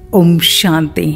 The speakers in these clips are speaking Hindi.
ओम शांति।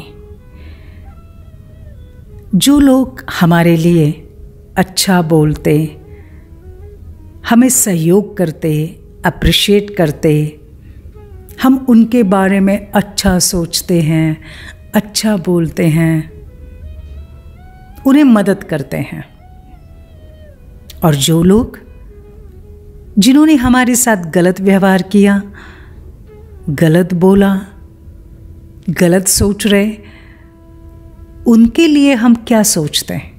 जो लोग हमारे लिए अच्छा बोलते, हमें सहयोग करते, अप्रिशिएट करते, हम उनके बारे में अच्छा सोचते हैं, अच्छा बोलते हैं, उन्हें मदद करते हैं। और जो लोग जिन्होंने हमारे साथ गलत व्यवहार किया, गलत बोला, गलत सोच रहे, उनके लिए हम क्या सोचते हैं?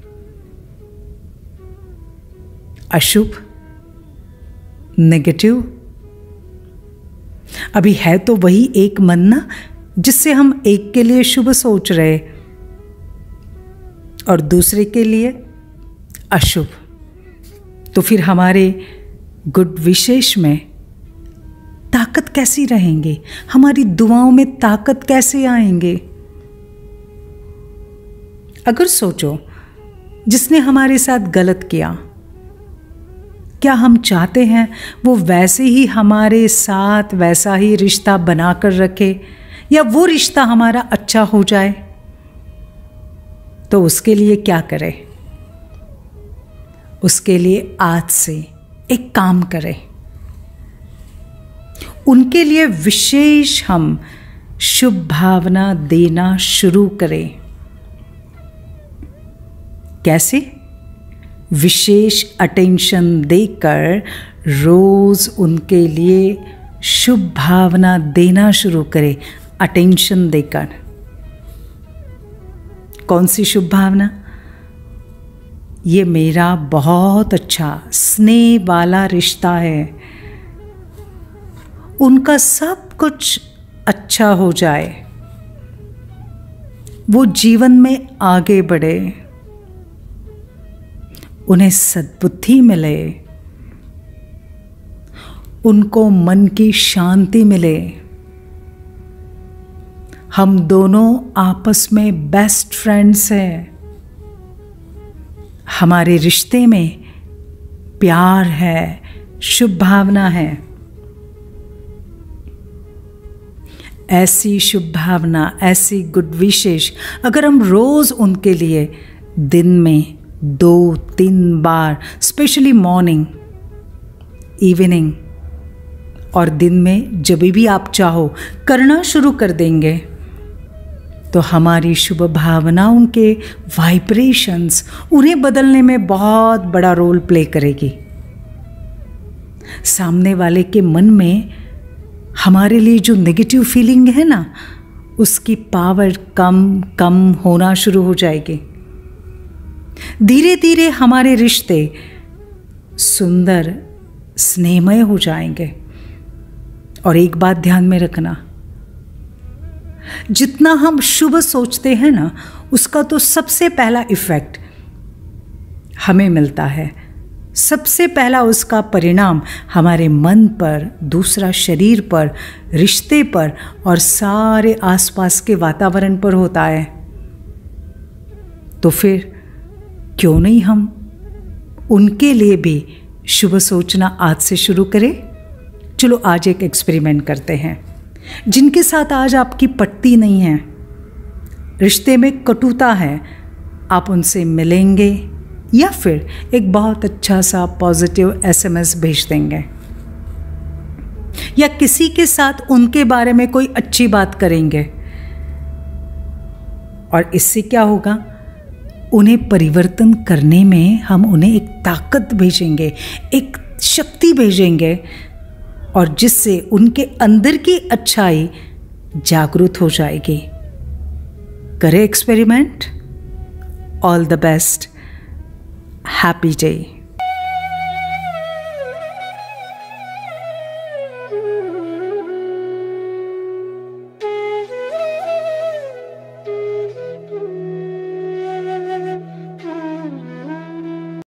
अशुभ, नेगेटिव। अभी है तो वही एक मन ना, जिससे हम एक के लिए शुभ सोच रहे और दूसरे के लिए अशुभ। तो फिर हमारे गुड विशेष में ताकत कैसी रहेंगी? हमारी दुआओं में ताकत कैसे आएंगे? अगर सोचो, जिसने हमारे साथ गलत किया, क्या हम चाहते हैं वो वैसे ही हमारे साथ वैसा ही रिश्ता बनाकर रखे, या वो रिश्ता हमारा अच्छा हो जाए? तो उसके लिए क्या करें? उसके लिए आज से एक काम करें। उनके लिए विशेष हम शुभ भावना देना शुरू करें। कैसे? विशेष अटेंशन देकर रोज उनके लिए शुभ भावना देना शुरू करें। अटेंशन देकर। कौन सी शुभ भावना? ये मेरा बहुत अच्छा स्नेह वाला रिश्ता है, उनका सब कुछ अच्छा हो जाए, वो जीवन में आगे बढ़े, उन्हें सद्बुद्धि मिले, उनको मन की शांति मिले, हम दोनों आपस में बेस्ट फ्रेंड्स हैं, हमारे रिश्ते में प्यार है, शुभ भावना है। ऐसी शुभ भावना, ऐसी गुड विशेष अगर हम रोज उनके लिए दिन में 2-3 बार, स्पेशली मॉर्निंग, इवनिंग और दिन में जब भी आप चाहो करना शुरू कर देंगे, तो हमारी शुभ भावनाओं के वाइब्रेशंस उन्हें बदलने में बहुत बड़ा रोल प्ले करेगी। सामने वाले के मन में हमारे लिए जो नेगेटिव फीलिंग है ना, उसकी पावर कम कम होना शुरू हो जाएगी। धीरे धीरे हमारे रिश्ते सुंदर, स्नेहमय हो जाएंगे। और एक बात ध्यान में रखना, जितना हम शुभ सोचते हैं ना, उसका तो सबसे पहला इफेक्ट हमें मिलता है। सबसे पहला उसका परिणाम हमारे मन पर, दूसरा शरीर पर, रिश्ते पर और सारे आसपास के वातावरण पर होता है। तो फिर क्यों नहीं हम उनके लिए भी शुभ सोचना आज से शुरू करें? चलो आज एक एक्सपेरिमेंट करते हैं। जिनके साथ आज आपकी पटती नहीं है, रिश्ते में कटुता है, आप उनसे मिलेंगे या फिर एक बहुत अच्छा सा पॉजिटिव SMS भेज देंगे, या किसी के साथ उनके बारे में कोई अच्छी बात करेंगे। और इससे क्या होगा? उन्हें परिवर्तन करने में हम उन्हें एक ताकत भेजेंगे, एक शक्ति भेजेंगे, और जिससे उनके अंदर की अच्छाई जागृत हो जाएगी। करें experiment. All the best. Happy day.